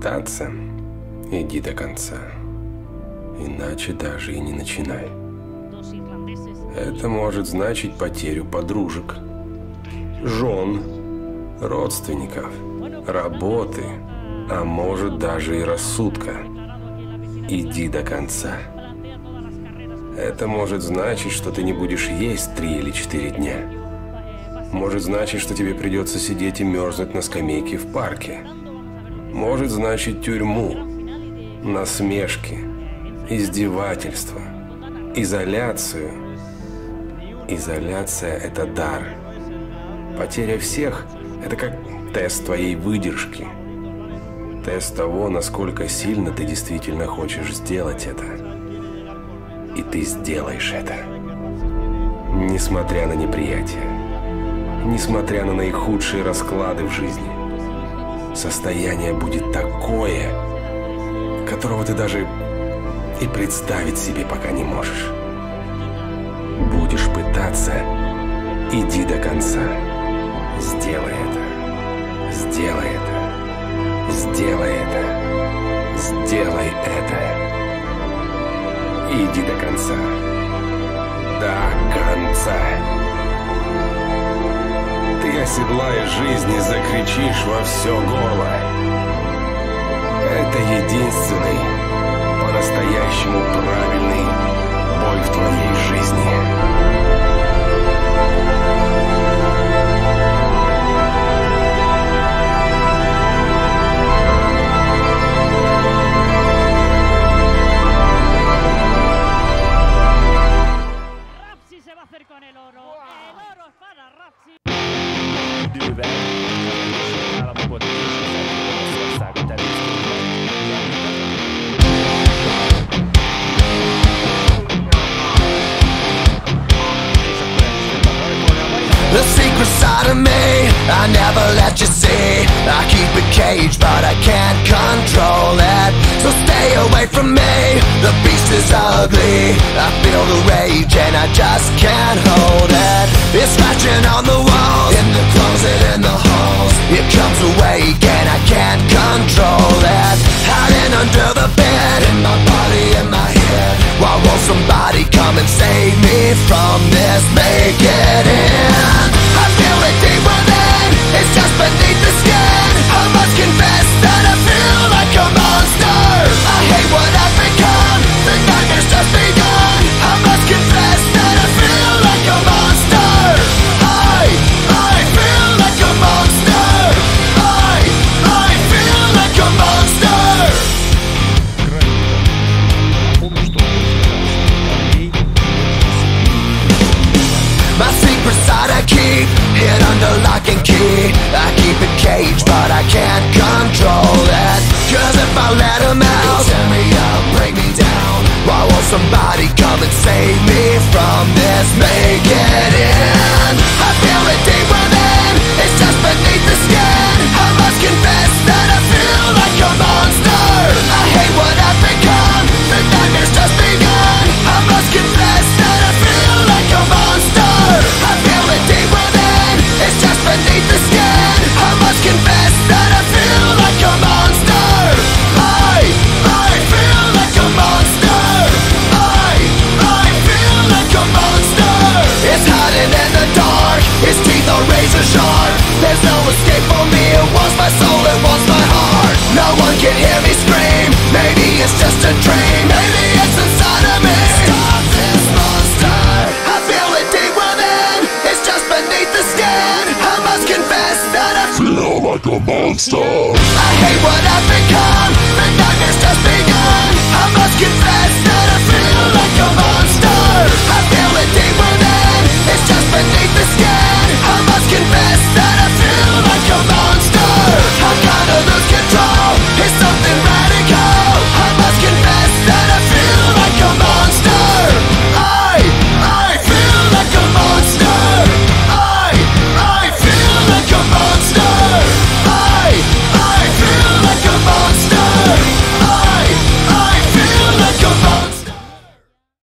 пытаться, иди до конца. Иначе даже и не начинай. Это может значить потерю подружек, жен, родственников, работы, а может даже и рассудка. Иди до конца. Это может значить, что ты не будешь есть 3 или 4 дня. Может значить, что тебе придется сидеть и мерзнуть на скамейке в парке. Может значить тюрьму, насмешки, издевательства, изоляцию. Изоляция – это дар. Потеря всех – это как тест твоей выдержки. Тест того, насколько сильно ты действительно хочешь сделать это. И ты сделаешь это. Несмотря на неприятие. Несмотря на наихудшие расклады в жизни. Состояние будет такое, которого ты даже и представить себе пока не можешь. Будешь пытаться, иди до конца. Сделай это. Сделай это. Сделай это. Сделай это. Иди до конца. До конца. Ты оседлаешь жизнь и закричишь во все горло. Это единственный, по-настоящему правильный бой в твоей жизни. The secret side of me, I never let you see. I keep it caged, but I can't control it. So stay away from me, the beast is ugly. I feel the rage and I just can't hold it. It's scratching on the walls, in the closet, in the halls. It comes awake and I can't control it. Hiding under the bed, in my body, in my head. Why won't somebody come and save me from this? Make it in. I feel it deep within, it's just beneath the skin. I must confess that I feel like a monster. I hate what I've become, the nightmare's just begun. I must confess that I feel like a monster. I feel like a monster. I feel like a monster. My secret side I keep hid under lock and key. I keep it caged, but I can't control it. Cause if I let him out, tear me up, break me down. Why won't somebody come and save me from this? Make it in. I feel it deep within, it's just beneath the skin. I must confess that I feel like a monster. I hate what I've become, the nightmare's just begun. I must confess that I feel like a monster. I feel it deep within, it's just beneath the skin. I must confess that I feel like a monster. I feel like a monster. I feel like a monster. It's hiding in the dark, its teeth are razor sharp. There's no escape for me, it wants my soul, it wants my heart. No one can hear me scream, maybe it's just a dream. Maybe it's inside of me. Stop this monster. I feel it deep within, it's just beneath the skin. I must confess that I feel like a monster.